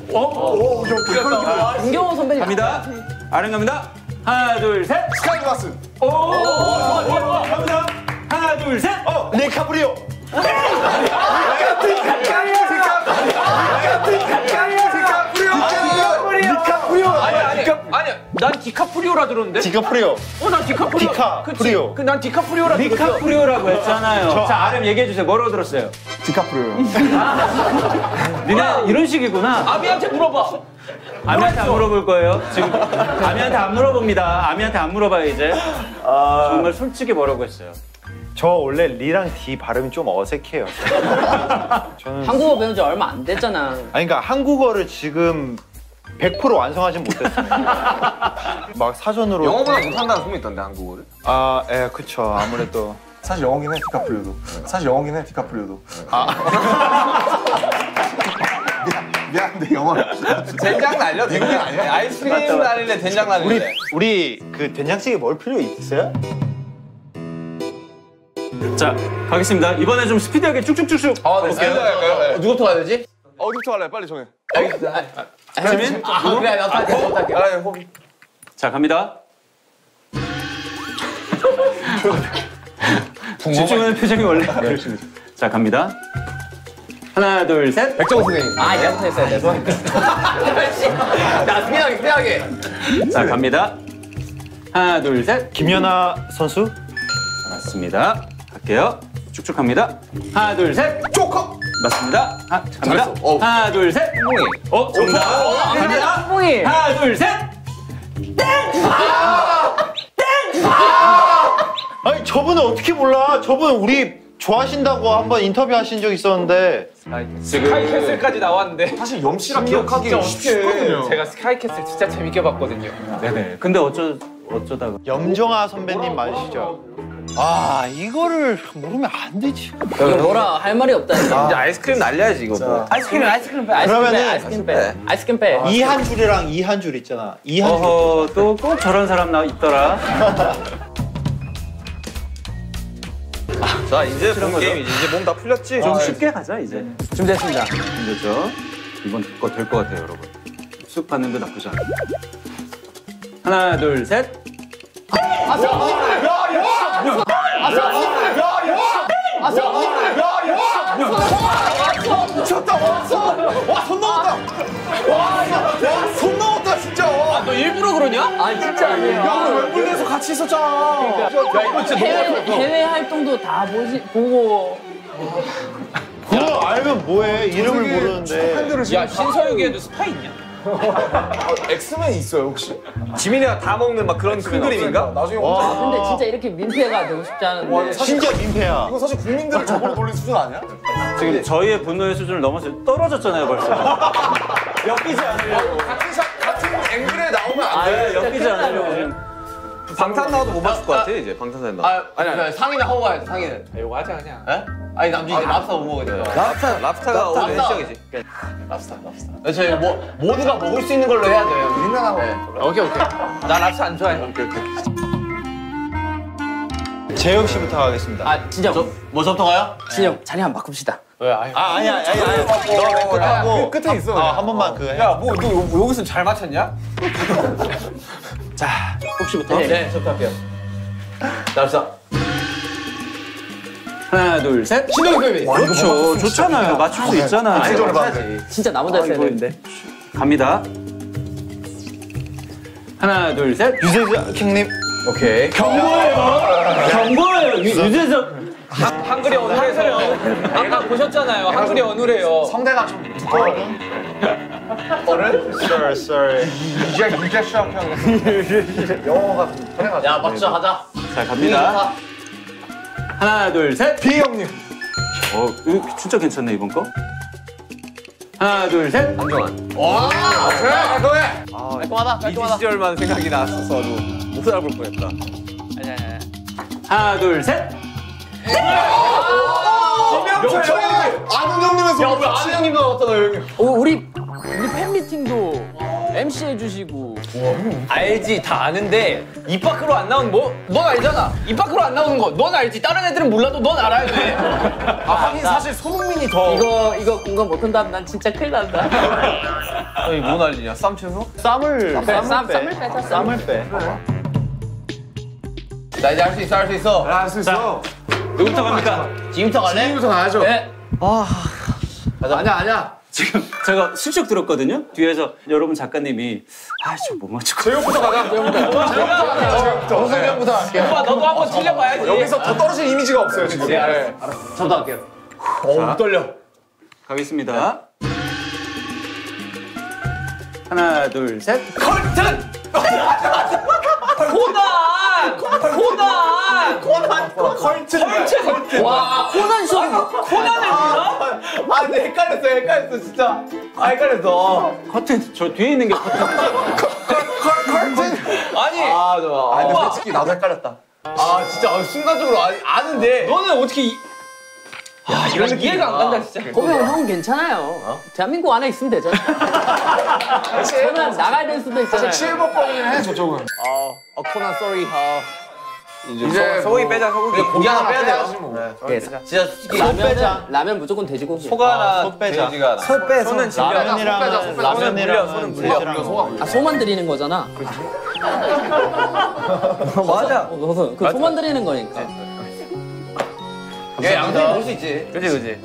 김경호 선배님. 갑니다. 아름 갑니다. 하나, 둘, 셋. 스카이마스. 오, 좋아, 좋아, 좋아. 갑니다. 하나, 둘, 셋. 어, 리카프리오. 아니 아니 아니. 난 디카프리오라 들었는데. 디카프리오. 어, 난 디카프리오. 디카프리오. 그치? 난 디카프리오라 들었어. 디카프리오라고 했잖아요. 자, 아름 얘기해 주세요. 뭐라고 들었어요? 디카프리오요. 니네 이런 식이구나. 아미한테 물어봐. 아미한테 안 물어볼 거예요. 지금 아미한테 안 물어봅니다. 아미한테 안 물어봐요 이제. 정말 솔직히 뭐라고 했어요? 저 원래 리랑 디 발음이 좀 어색해요. 저는 한국어 배운 지 얼마 안 됐잖아. 아니 그러니까 한국어를 지금 백 퍼센트 완성하진 못했어요. 막 사전으로 영어보다 못한다는 소문이 있던데 한국어를. 아, 예, 그쵸. 아무래도 사실 영어긴 해 디카프리오도. 사실 영어긴 해 디카프리오도. 미안한데 영어. 된장 날려 된장 아니야? 아이스크림 날릴래 된장 우리 날릴래. 우리 그 된장찌개 먹을 필요 있어요? 자, 가겠습니다. 이번에 좀 스피디하게 쭉쭉쭉쭉. 아, 네. 할까요? 누구부터 가야 되지? 어디부터 할래? 빨리 정해. 지민? 아, 그래, 나부터 할게. 나부터 할게. 아, 호비. 자, 갑니다. 집중하는 표정이 원래 그러십니다. 자, 갑니다. 하나, 둘, 셋. 백정호 선생님. 아, 얘부터 했어야 돼. 나 스피하게, 스피하게. 자, 갑니다. 하나, 둘, 셋. 김연아 선수? 맞습니다. 갈게요. 쭉쭉 갑니다. 하나, 둘, 셋. 조커. 맞습니다. 하, 갑니다. 하나, 둘, 셋. 뽕이. 어, 정답. 갑니다. 뽕이. 하나, 둘, 셋. 아니 저분은 어떻게 몰라? 저분 우리 좋아하신다고 한번 인터뷰 하신 적 있었는데 스카이캐슬까지 나왔는데 사실 염씨랑 기억하기 쉽거든요. 제가 스카이캐슬 진짜 재밌게 봤거든요. 네네. 근데 어쩌, 어쩌다가. 염정아 선배님 맞으시죠? 아 이거를 모르면 안 되지. 너라 할 말이 없다. 이제 아이스크림 날려야지 이거 뭐. 아이스크림 아이스크림 빼. 아이스크림 빼. 그러면은- 아이스크림 빼. 아이스크림 빼. 이한 줄이랑 이한 줄 있잖아. 이한 줄. 어허, 또 꼭 저런 사람 나 있더라. 자 이제 본 게임이지. 이제 몸 다 풀렸지? 좀 쉽게 가자, 이제. 준비됐습니다. 힘들죠? 이번 거 될 것 같아요, 여러분. 쑥 봤는데 나쁘지 않아. 하나, 둘, 셋. 미쳤다 왔어. 와손 넘었다. 와손 넘었다 진짜. 너 일부러 그러냐? 아 진짜 아니에요. 야 웨블에서 같이 있었잖아. 야 이거 진짜 해외 해외 활동도 다 보시 보고. 그거 알면 뭐해? 이름을 모르는데. 야 신서유기에도 스파 있냐? 엑스맨 있어요 혹시? 지민이가 다 먹는 막 그런 큰 그림인가? 나중에 와. 혼자. 근데 진짜 이렇게 민폐가 되고 싶지 않은데. 진짜 민폐야. 이거 사실 국민들을 저걸로 돌린 수준 아니야? 지금 저희의 분노의 수준을 넘어서 떨어졌잖아요, 벌써. 엮이지 않으려고. 같은 샷 같은 앵글에 나오면 안 아, 돼. 엮이지 않으려고 지금. 방탄 나와도 못 맞출 것 같아 이제 방탄소년 나. 아 아니 아니 상의는 하고 가야 돼 상의는. 아, 이거 하자 그냥. 에? 아니 남주 이제 랍스터 못 먹으니까. 랍스타 랍스타가 오늘 시작이지. 랍스터 랍스터. 저희 뭐 모두가 먹을 수 있는 걸로 해야 돼요. 민낯하고. 네. 오케이 오케이. 나 랍스터 안 좋아해. 오케이 오케이. 재혁 씨부터 가겠습니다. 아 진짜 뭐 저부터 가요? 진영 자리 한번 바꿉시다. 왜 아니? 아 아니야 아니 아니. 너맨 끝하고 그 끝에 있어. 아, 한 번만 그 해. 야뭐 너 여기서 잘 맞췄냐? 자, 혹시부터. 네. 네 저부터 할게요. 랍스터. 하나, 둘, 셋. 신동엽 그렇죠. 좋잖아요. 맞출 수 있잖아. 아니 저를 봐야지. 진짜 나 혼자 했어야 되는데. 갑니다. 하나, 둘, 셋. 유재석 킹님. 오케이. 경고예요. 유- 유재석. 한글이 어눌해서. 아까 보셨잖아요. 한글이 어눌해요. 성대가 좀 두꺼워요. 어른? Sorry, sorry. 이제 이제 시험 형. 영어가 좀 편해가지고. 야 맞죠 하자. 자, 갑니다. 하나, 둘, 셋. 비 형님. 어, 이거 진짜 괜찮네, 이번 거. 하나, 둘, 셋. 안정환. 와 그래 너해. 아, 깔끔하다 이지 시절만 생각이 났어서 못 알아볼 뻔했다. 아니 아니 아니. 하나, 둘, 셋. 명철 아는 형님에서. 야, 왜 아는 형님 나왔잖아, 형님. 어, 우리 우리 팬 미팅도 엠씨 해주시고. 알지, 다 아는데 입 밖으로 안 나오는 뭐? 넌 알잖아. 입 밖으로 안 나오는 거. 넌 알지. 다른 애들은 몰라도 넌 알아야 돼. 아 하긴 사실 손흥민이 더. 이거 이거 공감 못한다면 난 진짜 큰일 난다. 아니 뭐 난리냐? 쌈 채소? 쌈을 그래, 쌈, 쌈을 빼. 쌈을 빼자, 쌈을 빼. 나 이제 할 수 있어, 할 수 있어. 할 수 있어. 누구부터 갑니까? 지금부터 갈래? 지금부터 가야죠. 네. 아니야 아니야. 지금 제가 슬쩍 들었거든요. 뒤에서 여러분 작가님이 아, 저 못 맞출 거. 재혁부터 가자. 재혁부터. 재혁부터. 호석이 형부터 할게. 오빠, 너도 한번 틀려봐야지. 여기서 더 떨어질 이미지가 없어요 지금. 네, 알았어. 알았어. 저도 할게요. 어, 떨려. 가겠습니다. 하나, 둘, 셋. 컬튼! 코난! 코난! 코난! 컬튼! 컬튼! 와 코난 쇼. 코난을 몰라? 아, 근데 헷갈렸어, 헷갈렸어, 진짜. 아, 헷갈렸어. 커튼, 저 뒤에 있는 게 커튼. 아니. 아, 너, 아, 근데 솔직히 나도 헷갈렸다. 아, 진짜 아, 순간적으로 아, 아는데. 너는 어떻게 이... 야, 이런 이해가 안 간다, 진짜. 고명 형은 괜찮아요. 대한민국 안에 있으면 되잖아. 저는 나가야 될 수도 있잖아요. 실버법이긴 해 저쪽은. 아, 아 코난 쏘리. 아. 이제, 이제 소, 소고기 빼자 소고기. 고기 하나 빼야 돼요. 뭐. 네, 진짜 솔직히 라면은 라면 무조건 돼지고기. 소가나 소 빼자. 돼지가 나. 소 빼. 소는 진짜. 라면이랑 라면이랑 소는 물려, 소가. 아 소만 드리는 거잖아. 맞아. 어, 그래서 그 소만 드리는 거니까. 야, 양손이 먹을 수 있지. 그지 그지.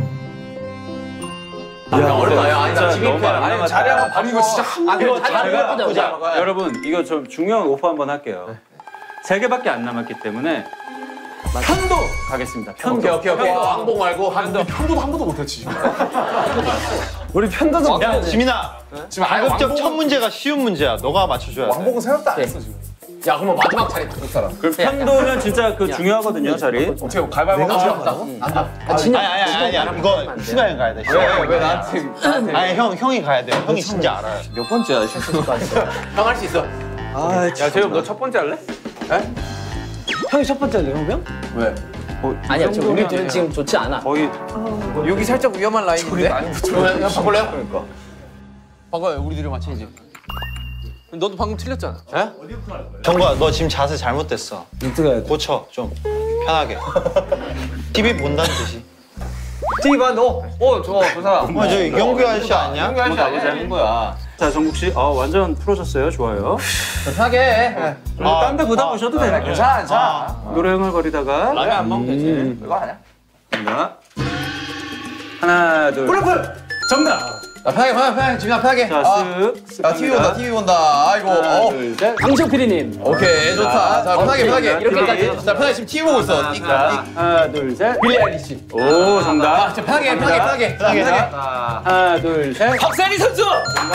야, 얼마야? 아니, 나 진짜 지금 너무 안 아니, 남았다. 자리 한번 아니 이거 진짜 한 아 그거 제가- 자리 한번 보자. 보자. 여러분, 이거 좀 중요한 오프 한번 할게요. 세 개밖에 안 남았기 때문에 편도 가겠습니다. 편도. 오케이 오케이 오케이. 왕복 말고 한도. 편도도 한 번도 못했지. 우리 편도도 야 지민아. 지금 가급적 첫 문제가 쉬운 문제야. 너가 맞춰줘야 돼. 왕복은 생각도 안 했어 지금. 야 그러면 마지막 자리 바꿀 사람. 그 편도는 진짜 그 중요하거든요, 자리. 어떻게 가위바위보 하자. 아니 아니 아니 이거 슈가 형 가야 돼. 왜왜 나한테? 아니 형 형이 가야 돼. 형이 진짜 알아요. 몇 번째야 실수까지. 형 할 수 있어. 야 재엽 너 첫 번째 할래? 형이 첫 번째인데 형병? 왜? 아니야 지금 우리 둘은 지금 좋지 않아. 거의 여기 살짝 위험한 라인인데. 그러면 형 바꿀래요? 그러니까. 바꿔요. 우리 둘이 맞춰야지. 너도 방금 틀렸잖아. 에? 정구야 너 지금 자세 잘못됐어. 밑에 가야 돼. 고쳐 좀 편하게. 티비 본다는 듯이. 티비 봐 너. 어 좋아 그 사람. 어, 저 영규 아저씨 아니야? 영규 아저씨 아니야? 잘한 거야. 자 정국 씨, 아 완전 풀어졌어요. 좋아요. 편하게 해. 아, 딴데 보다 보셔도 되네. 괜찮아 괜찮아. 노래 흥얼거리다가 라면 안 먹으면 되지. 그거 아니야. 갑니다. 하나, 둘. 뿔뿔. 정답. 나 편하게 편하게 편하게 지민아 편하게. 자, 쓱. 쓱 야 티비 본다 티비 본다. 아이고. 하나, 어. 둘, 셋. 강시호 피디님. 오케이 좋다. 자 편하게 편하게. 이렇게까지. 자 편하게 지금 티비 보고 있어. 띡 자, 띡. 하나, 둘, 셋. 빌리 아이리시. 오, 정답. 아, 진짜 편하게 편하게 편하게 편하게. 하나, 둘, 셋. 박세리 선수.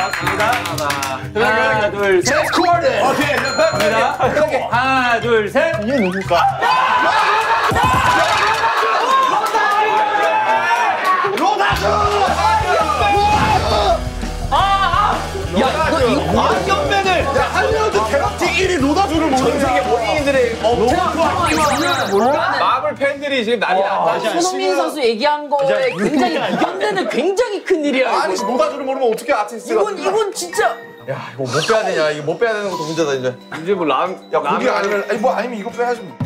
하나, 둘, 셋. 스코어드. 오케이 편하게 편하게. 하나, 둘, 셋. 이게 누굴까? 야 이거 이거 안경맨을 한년도 대박팅 일 위 로다주를 모르는 세계 본인들의 마블 팬들이 지금 난리 났다. 손흥민 선수 얘기한 거에 굉장히 이견되는 굉장히 큰 일이야. 아니 이거. 로다주를 모르면 어떻게 아티스트가? 이건 이건 진짜. 야 이거 못 빼야 되냐? 이거 못 빼야 되는 것도 문제다 이제. 이제 뭐 람. 야 거기 아니면 아니 뭐 아니면 이거 빼야지. 뭐.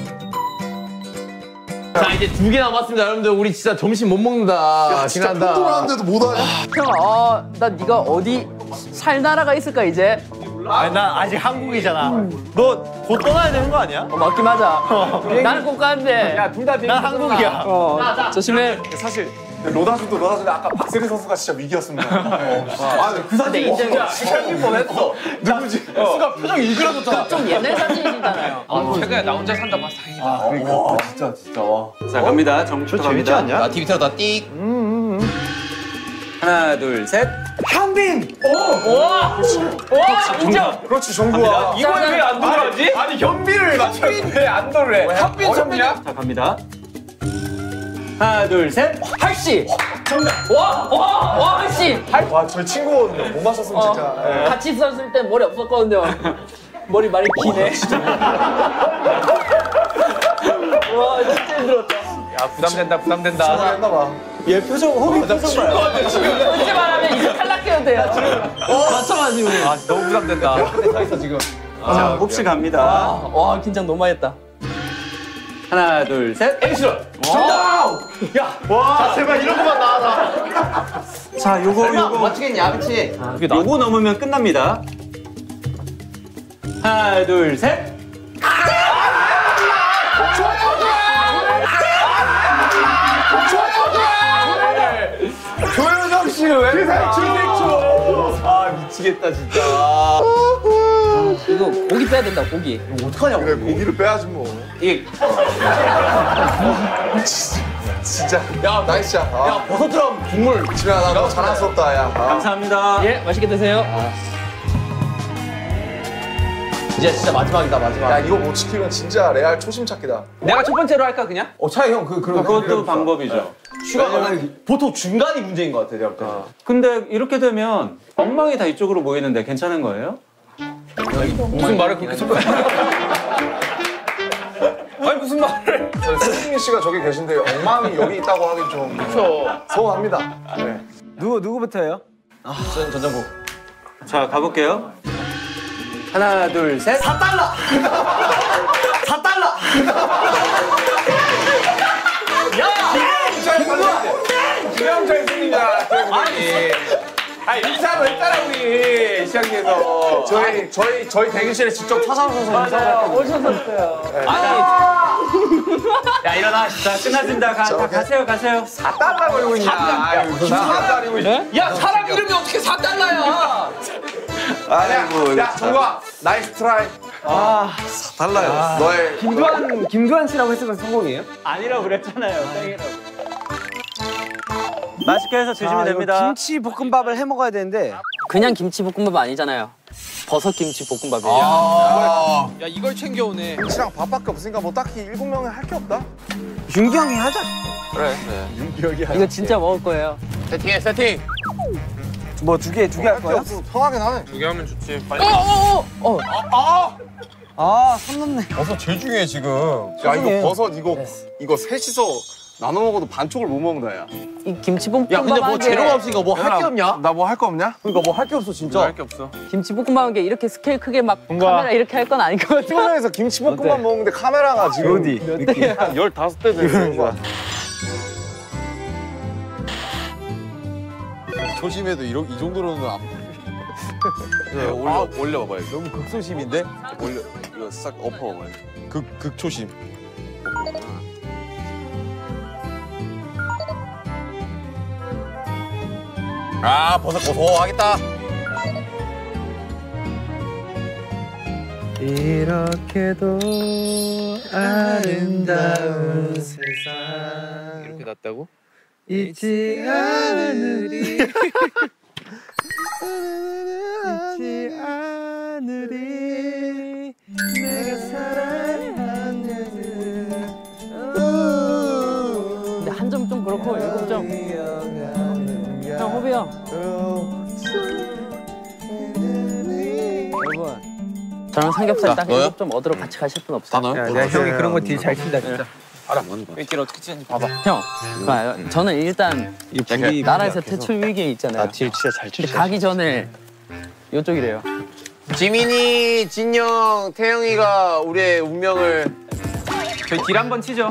자 이제 두 개 남았습니다 여러분들. 우리 진짜 점심 못 먹는다. 진짜 지난다. 폰돌아는데도 못하냐? 형, 어, 나 네가 어디 살 나라가 있을까 이제? 아니 나 아직 한국이잖아. 너 곧 떠나야 되는 거 아니야? 어, 맞긴 맞아. 나는 꼭 가는데. 야 둘 다 난 한국이야. 어, 조심해. 사실 로다주도 로다주인데 아까 박세리 선수가 진짜 위기였습니다. 아그 근데 인정. 시간이 뻔했어. 누구지? 수가 표정이 일그러졌잖아. 좀 옛날 사진이잖아요. 최근에 나 혼자 산다 봐서 다행이다. 와 진짜 진짜 와. 자, 갑니다. 정국부터 저 재밌지 갑니다. 않냐? 아 티비 틀었다 띡. 하나, 둘, 셋. 인정. 그렇지 정구야. 이걸 왜 안 돌아가지? 아니 현빈을 맞췄는데 안 돌래. 현빈 선배냐? 자, 갑니다. 하나, 둘, 셋. 할씨. 정답. 와, 와, 와, 할씨. 와 저희 친구거든요. 못 마셨으면 진짜. 예. 같이 있었을 때 머리 없었거든요. 머리 많이 기네. 와, 진짜 힘들었다. 야 부담된다 부담된다. 했나 봐. 얘 표정 호흡이 표정 봐요. 솔직히 말하면 이제 탈락해도 돼요. 지금 맞춰가지고. 아 너무 부담된다. 끝에 서 있어 지금. 자, 혹시 갑니다. 와, 와, 긴장 너무 많이 했다. 하나, 둘, 셋. 엠시런. 와 제발 이런 거만 나와라. 자, 요거, 요거. 맞추겠냐 그치? 요거 넘으면 끝납니다. 하나, 둘, 셋. 조현정 씨왜 기생충. 아 미치겠다 진짜. 이거 고기 빼야 된다, 고기. 어떡하냐고. 그래 고기를 빼야지 뭐. 이 진짜. 야 나이스 샷. 아. 야 버섯처럼 국물. 지민아 나 너무 자랑스럽다 야. 아. 감사합니다. 예, 맛있게 드세요. 이제 진짜 마지막이다 마지막. 야 이거 못 지키면 진짜 레알 초심 찾기다. 내가 첫 번째로 할까 그냥? 어 차이 형그 그런 그것도 방법이죠. 슈가가 보통 중간이 문제인 것 같아 내가 볼 때. 근데 이렇게 되면 엉망이 다 이쪽으로 모이는데 괜찮은 거예요? 무슨 말을 그렇게 첫 번째? 아니 무슨 말을? 손흥민 씨가 저기 계신데 엉망이 여기 있다고 하긴 좀 그렇죠. 서운합니다. 네. 누구, 누구부터예요? 저는 전정국. 자, 가볼게요. 하나, 둘, 셋. 사 달러. 사 달러. 김영철 승리자. 아니. 아 인사도 했잖아 우리 시장에서. 저희 저희 저희 대기실에 직접 찾아오셔서 인사를 오셨었어요. 야 일어나. 자, 끝났습니다. 가, 가, 가세요, 가세요. 사 달러 걸고 있냐? 아유 사 달러고 있냐? 야 사람 이름이 어떻게 사 달러야? 아니야. 야 정국아 나이스 트라이. 아, 달라요. 아, 너의 김두한 김두한 씨라고 했으면 성공이에요? 아니라고 그랬잖아요. 땡이라고. 맛있게 해서 드시면 됩니다. 김치 볶음밥을 해 먹어야 되는데 그냥 김치 볶음밥 아니잖아요. 버섯 김치 볶음밥이에요. 아, 야 이걸 챙겨오네. 김치랑 밥밖에 없으니까 뭐 딱히 일곱 명은 할 게 없다. 윤기 형이 하자. 그래. 윤기혁이 이거 진짜 먹을 거예요. 세팅해 세팅. 뭐 두 개 두 개 할 거예요? 편하긴 하네. 두 개 하면 좋지. 빨리. 어, 어, 어. 아, 아, 손 넘네. 버섯 제일 중요해 지금. 야 소중해. 이거 버섯 이거 이거 셋이서 나눠 먹어도 반쪽을 못 먹는다 야. 이 김치 볶음밥 야 근데 뭐 한 개- 재료가 없으니까 뭐 할 게 없냐? 나 뭐 할 거 없냐? 그러니까 뭐 할 게 없어 진짜. 할 게 없어. 김치 볶음밥 한 게 이렇게 스케일 크게 막 뭔가- 카메라 이렇게 할 건 아닌 것 같아. 피곤해서 김치볶음밥 먹는데 카메라가 지금 한 열다섯 대 되는 거야. 조심해도 이러, 이 정도로는 안. 네, 올려 올려봐봐. 너무 극소심인데? 올려 이거 싹 엎어봐봐. 극 극초심. 아 버섯 고소하겠다. 이렇게도 아름다운 세상 이렇게 났다고? 잊지 않으리 잊지 않으리 내가 사랑하는 근데 한 점 좀 그렇고 일곱 점 형 호비 형 여러분 저랑 삼겹살 딱 너요? 일곱 점 얻으러 같이 가실 분 없어요? 다 넣어요? 야, 형이 그런 거 딜 잘 친다 진짜 길 어떻게 치는지 봐봐. 형, 봐요. 저는 일단 나라에서 퇴출 위기에 있잖아요. 아, 딜 진짜 잘 근데 치시네. 가기 전에 이쪽이래요. 지민이, 진영, 태영이가 우리의 운명을. 저희 딜 한번 치죠.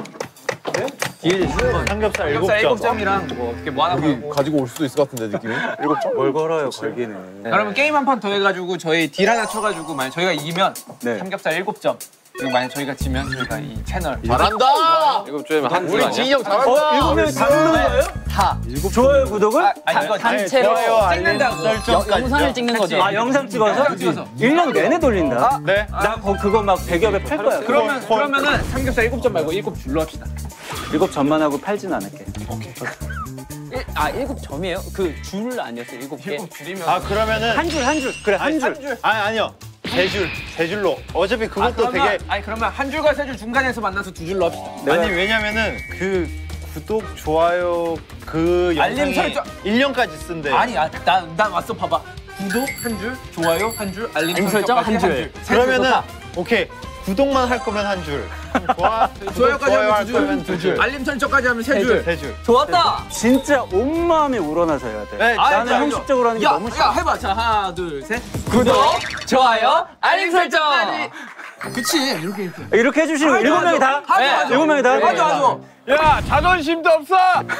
딜 삼겹살 일곱 삼겹살 일곱 점. 점이랑 뭐 어떻게 뭐 하나 여기 걸고. 가지고 올 수도 있을 것 같은데 느낌이? 일곱 점? 뭘 걸어요, 걸기는. 그러면 게임 한 판 더 해가지고 저희 딜 하나 쳐가지고 만약 저희가 이기면 네. 삼겹살 일곱 점. 그리고 만약 저희가 지면 저희가 이 채널 잘한다. 일곱 점이면 한 우리 진이 형 잘한다. 어, 일곱 명이 다 누르는 거예요? 다. 좋아요, 구독을? 아, 아니 이거 단체로 찍는다고. 영상을 찍는 거죠. 아, 영상 찍어서? 영상 찍어서. 일 년 내내 돌린다? 네. 나 거, 그거 막 백여배 팔 거야. 그러면 그러면은 삼겹살 일곱 점 말고 일곱 줄로 합시다. 일곱 점만 하고 팔진 않을게. 일, 아 일곱 점이에요? 그 줄 아니었어요? 일곱 개? 일곱 줄이면 아 그러면 한 줄, 한 줄. 그래, 한 줄. 아니 아니요 세 줄, 세 줄로. 어차피 아, 그것도 그러면, 되게 아니 그러면 한 줄과 세 줄 중간에서 만나서 두 줄로 합시다. 아니 왜냐면은 그 구독, 좋아요 그 알림 영상이 설정. 일 년까지 쓴대. 아니, 아, 나, 나 왔어 봐봐. 구독 한 줄, 좋아요 한 줄, 알림, 알림 설정 한 줄. 세 줄. 그러면은 다. 오케이 구독만 할 거면 한 줄. 좋아, 좋아요까지 좋아요 하면 할 두 거면 줄, 두 줄. 알림 설정까지 하면 세 줄. 세 줄. 좋았다. 진짜 온 마음이 우러나서 해야 돼. 네, 아, 나는 알죠, 형식적으로 하는 게 야, 너무 야, 싫어. 해봐. 자, 하나, 둘, 셋. 구독, 좋아요, 알림 설정. 그치, 이렇게 이렇게. 이렇게 해주시는 거 일곱 명이 다? 하죠, 하죠. 일곱 명이 다? 하죠, 하죠. 야 자존심도 없어.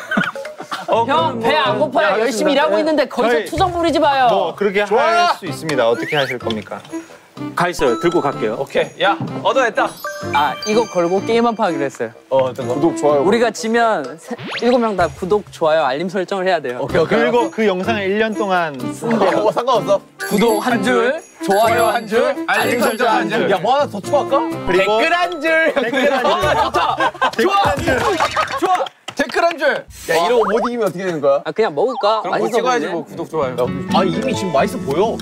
형, 배 안 고파요. 열심히 일하고 있는데 거기서 저희- 투정 부리지 마요. 뭐 그렇게 할 수 있습니다. 어떻게 하실 겁니까? 가 있어요. 들고 갈게요. 오케이. 야, 얻어냈다. 아, 이거 걸고 게임 한 판 하기로 했어요. 어 어떤 거? 구독 좋아요. 우리가 지면 세- 일곱 명 다 구독, 좋아요, 알림 설정을 해야 돼요. 오케이 오케이. 그리고 그 영상을 일 년 동안 쓴대요. 뭐 상관없어. 구독 한 줄, 좋아요 한 줄, 알림 설정 한 줄. 야 뭐 하나 더 추가할까? 그리고 댓글 한 줄. 댓글 한 줄. 아, 좋다. 좋아. 좋아. 댓글 한 줄. 야 이러고 못 이기면 어떻게 되는 거야? 아, 그냥 먹을까? 그럼 뭐 맛있어 찍어야지 보이네. 뭐 구독 좋아요. 아 이미 지금 맛있어 보여.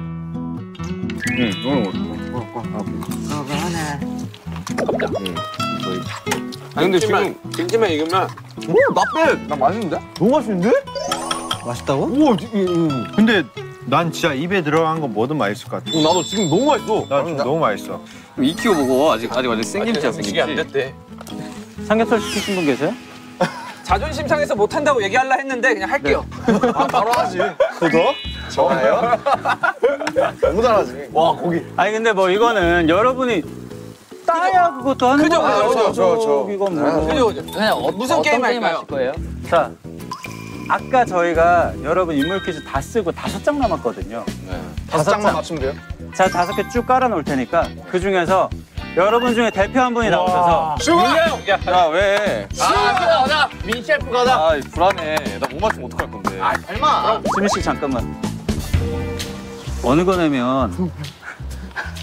아 근데 지금 김치만 익으면 오나 빼. 나 맛있는데? 너무 맛있는데? 맛있다고? 우와 이- 이- 근데 난 진짜 입에 들어간 거 뭐든 맛있을 것 같아. 이- 나도 지금 너무 맛있어. 나 지금 너무 맛있어. 익히고 먹어. 아직 아직 완전 생김치야 음식이 안 생김치. 됐대. 삼겹살 시키신 분 계세요? 자존심 상해서 못 한다고 얘기하려 했는데 그냥 할게요. 아 바로 하지. 구독? 좋아요? 너무 잘하지. 와 고기. 아니 근데 뭐 이거는 여러분이 따야 그것도 하는 그죠, 거예요. 그죠, 그죠, 그죠. 이건 뭐. 그죠, 그죠. 그냥 어, 무슨 어떤 게임 게임 할까요? 하실 거예요? 자, 아까 저희가 여러분 인물 퀴즈 다 쓰고 다섯 장 남았거든요. 다섯 장만 맞추면 돼요? 자, 다섯 개 쭉 깔아 놓을 테니까 그 중에서 여러분 중에 대표 한 분이 나오셔서 야, 야 왜? 아, 가자. 민 셰프 가자. 아 불안해. 나 못 맞추면 어떡할 건데. 아, 설마. 수민 씨 잠깐만. 어느 거냐면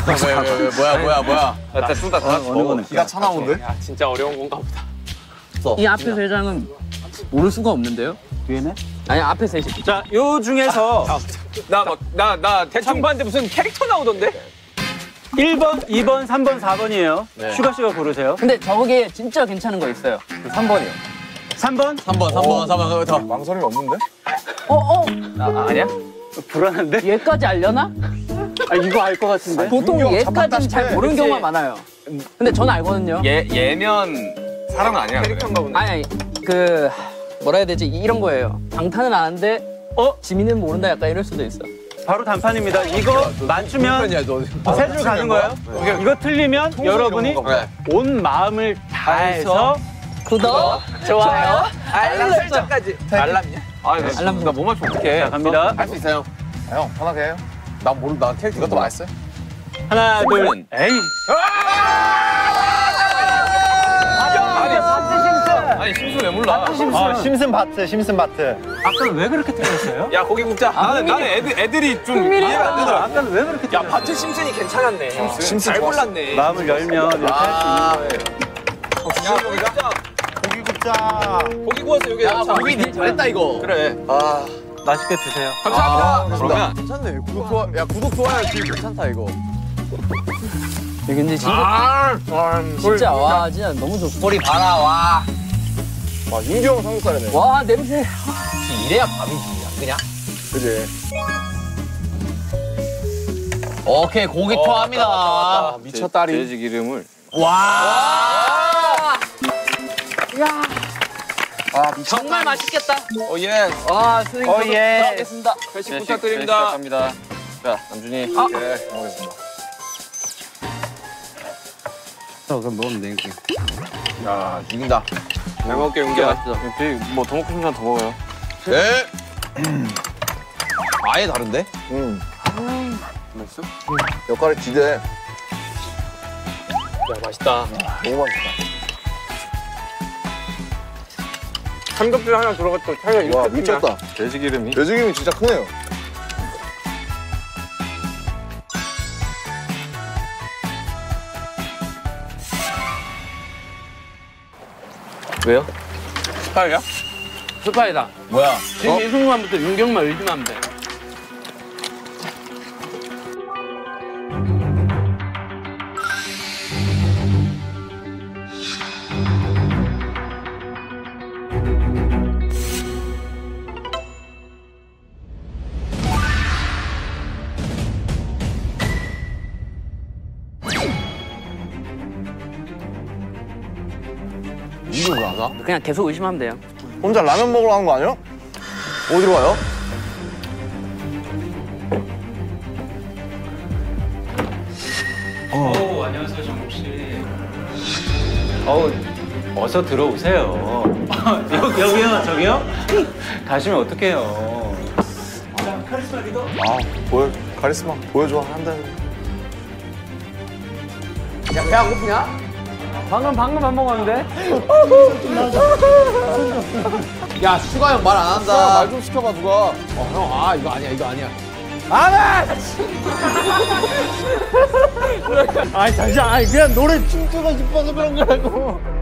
왜, 왜, 왜, 뭐야, 뭐야, 뭐야. 나 뚜다 다 어느 거는 기가 차 나오는데? 야, 진짜 어려운 건가 보다. 이 앞에 세 장은 모를 수가 없는데요? 뒤에는? 아니 앞에 셋이. 자, 요 중에서 나 막, 나, 나 대충 봤는데 무슨 캐릭터 나오던데? 일 번, 이 번, 삼 번, 사 번이에요. 슈가 씨가 고르세요. 근데 저게 진짜 괜찮은 거 있어요. 삼 번이요. 삼 번? 삼 번, 삼 번, 삼 번, 더. 망설임이 없는데? 어 어. 아, 아니야? 불안한데? 얘까지 알려나? 아, 이거 알 것 같은데? 보통 얘까지는 잘 모르는 그치. 경우가 많아요. 근데 전 알거든요. 얘, 얘면 사람은 아니야. 캐릭터인가 보네. 아니 아니 그 뭐라 해야 되지 이런 거예요. 방탄은 아는데 어 지민은 모른다 약간 이럴 수도 있어. 바로 단판입니다. 이거 맞추면 세 줄 가는 거예요. 이거 틀리면 여러분이 온 마음을 다해서 구독, 좋아요, 알람 설정까지. 알람이야? 아, 나, 알람. 나뭐 맞추면 어떡해. 자, 갑니다. 할 수 있어요. 아, 형 편하게 해요. 난 모르, 난 캐릭터 이것도 맛있어요. 하나, 둘, 에이. 아니, 심수 왜 몰라? 아, 심슨 바트, 심슨 바트. 아까는 왜 그렇게 틀렸어요? 야, 고기 굽자. 나는, 나는 애들, 애들이 좀 이해가 안 되더라. 아까는 왜 그렇게 야, 틀렸어요? 바트 심슨이 괜찮았네. 심슨 잘 좋았어. 골랐네. 마음을 열면 이렇게 할 수 있는 거예요. 야, 고기 굽자. 고기 굽자. 고기 구웠어, 여기. 야, 고기 되게 잘했다, 이거. 그래. 아, 맛있게 드세요. 감사합니다. 그러면. 괜찮네. 구독, 좋아, 야, 구독, 좋아요. 되게 괜찮다, 이거. 근데 진짜 아, 아, 진짜 와 진짜 너무 좋고. 꼬리 봐라, 와. 와, 윤기형 삼겹살이네. 와 냄새. 이래야 밥이지, 그냥. 그지? 오케이, 고기 투하합니다. 미쳤다리. 돼지 기름을. 와. 야 아, 미쳤다. 정말 맛있겠다. 오, 예. 와 선생님 어, 예. 들어가겠습니다. 회식 부탁드립니다. 갑니다. 자, 남준이. 아. 네, 잘 먹겠습니다. 그럼 먹으면 되겠지. 야, 죽인다. 잘 먹을게, 용기야. 뭐더 먹고 싶으면 더 먹어요. 네. 아예 다른데? 응. 맛있어? 역할이 기대해. 야, 맛있다. 너무 맛있다. 삼겹살 하나 들어갔다 차이가 와, 이렇게 미쳤다. 돼지 기름이. 돼지김이 진짜 크네요. 왜요? 스파이야? 스파이다. 뭐야? 지금 이 순간부터 윤경만 의지만 하면 돼. 이거 왜 안 와? 그냥 계속 의심하면 돼요. 혼자 라면 먹으러 가는 거 아니야? 어디로 가요? 오, 안녕하세요, 정국 씨. 어우, 어서 들어오세요. 여기, 여기요, 저기요? 가시면 어떡해요. 자, 카리스마 리더. 아, 보여, 카리스마 보여줘, 한다. 야, 배 안 고프냐? 방금 방금 안 먹었는데? 야, 슈가 형 말 안 한다. 말 좀 시켜봐, 누가. 어, 형, 아, 이거 아니야, 이거 아니야. 아니 잠시만 아니 그냥 노래 춤추고 싶어서 그런 거라고.